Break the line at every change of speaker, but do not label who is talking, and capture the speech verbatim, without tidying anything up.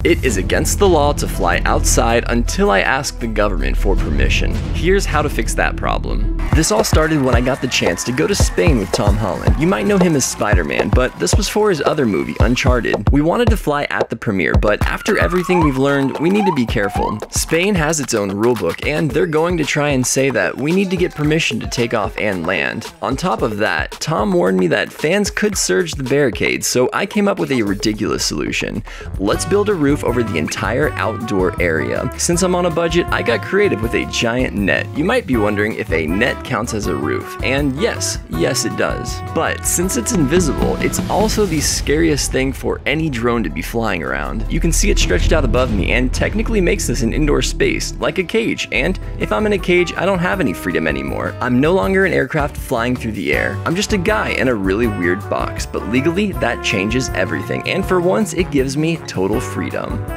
It is against the law to fly outside until I ask the government for permission. Here's how to fix that problem. This all started when I got the chance to go to Spain with Tom Holland. You might know him as Spider-Man, but this was for his other movie, Uncharted. We wanted to fly at the premiere, but after everything we've learned, we need to be careful. Spain has its own rulebook, and they're going to try and say that we need to get permission to take off and land. On top of that, Tom warned me that fans could surge the barricades, so I came up with a ridiculous solution. Let's build a roof over the entire outdoor area. Since I'm on a budget, I got creative with a giant net. You might be wondering if a net counts as a roof, and yes, yes it does. But since it's invisible, it's also the scariest thing for any drone to be flying around. You can see it stretched out above me and technically makes this an indoor space, like a cage, and if I'm in a cage, I don't have any freedom anymore. I'm no longer an aircraft flying through the air. I'm just a guy in a really weird box, but legally that changes everything, and for once it gives me total freedom.